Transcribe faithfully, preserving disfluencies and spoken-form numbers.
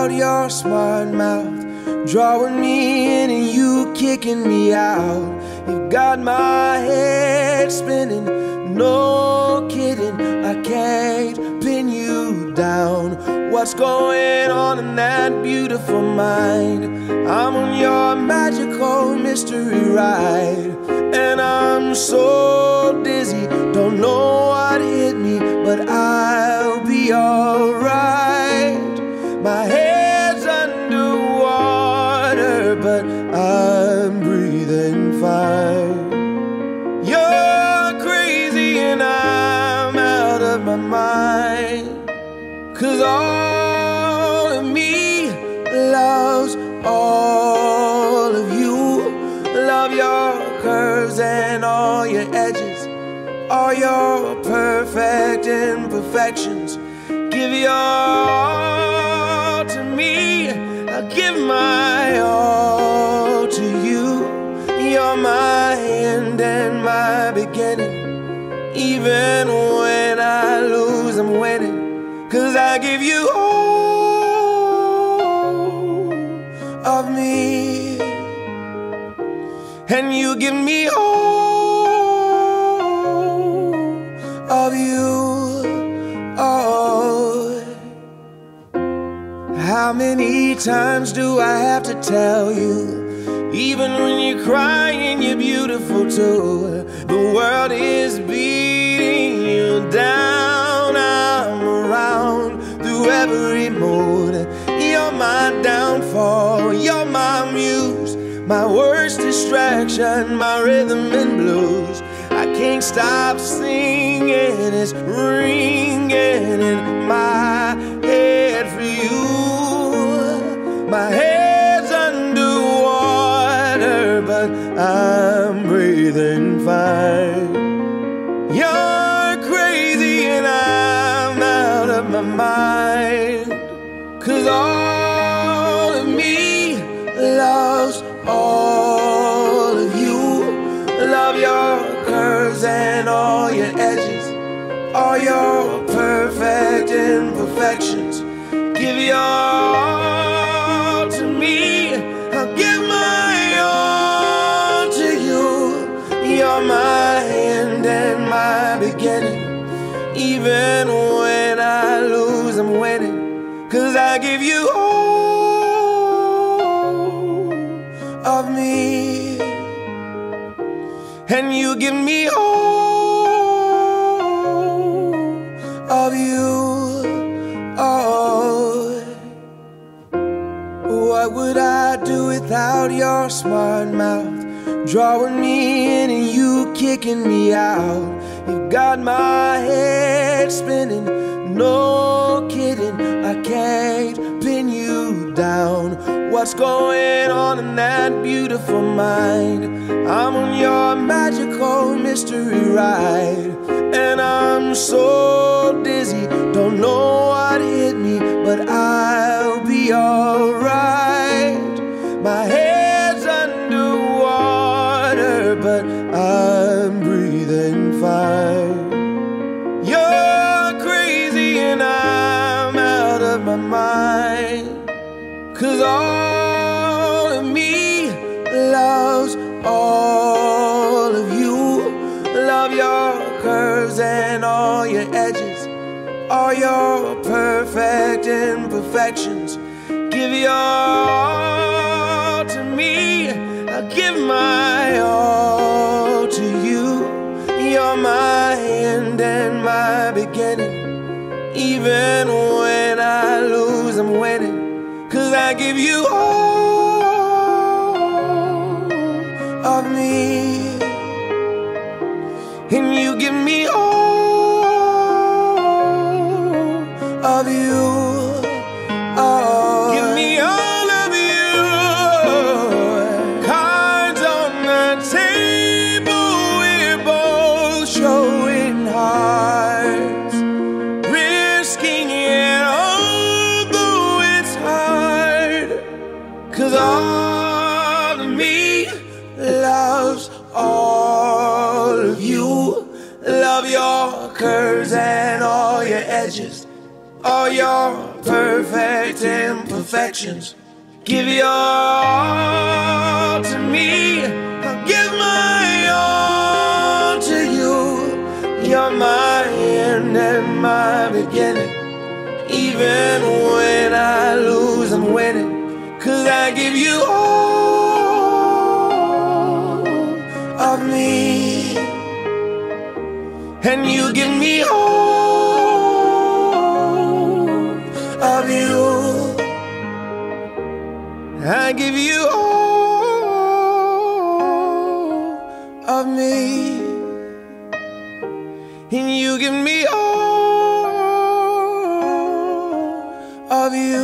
without your smart mouth, drawing me in and you kicking me out. You've got my head spinning, no kidding, I can't pin you down. What's going on in that beautiful mind? I'm on your magical mystery ride, and I'm so dizzy, don't know what hit me, but I'll be alright. My head's underwater, but I'm breathing fine. You're crazy and I'm out of my mind, 'cause all of me loves all of you. Love your curves and all your edges, all your perfect imperfections. Give your all to me, I'll give my all to you. You're my end and my beginning. Even when I lose, I'm winning, 'cause I give you all of me, and you give me all of you. Oh, how many times do I have to tell you, even when you're crying, you're beautiful too. The world is beating you down, I'm around through every mood. You're my downfall, you're my muse, my worst distraction, my rhythm and blues. I can't stop singing, it's ringing in my head for you. My head's underwater, but I'm breathing fine. You're crazy and I'm out of my mind, 'cause all of me loves all of you. Love your curves and all your edges, all your perfect imperfections. Give your all to me, I'll give my all to you. You're my end and my beginning. Even when I lose, I'm winning, 'cause I give you all of me, and you give me all of you. Oh, what would I do without your smart mouth, drawing me in and you kicking me out? You've got my head spinning, no kidding, I can't pin you down. What's going on in that beautiful mind? I'm on your magical mystery ride, and I'm so dizzy, don't know what hit me, but I'll be alright. My head's underwater, but I'm breathing fine. You're crazy and I'm out of my mind, 'cause all of me loves all of you. Love your curves and all your edges, all your perfect imperfections. Give your all to me, I'll give my all to you. You're my end and my beginning. Even when I lose, I'm winning, 'cause I give you all of me, and you give me all of you. Oh, give me all of you. Cards on the table, we're both showing hearts, risking it although it's hard, 'cause all of me loves all of you. Love your curves and all your edges, all your perfect imperfections. imperfections. Give your all to me, I'll give my all to you. You're my end and my beginning. Even when I lose, I'm winning, 'cause I give you all of me, and you give me all of you. I give you all of me, and you give me all of you.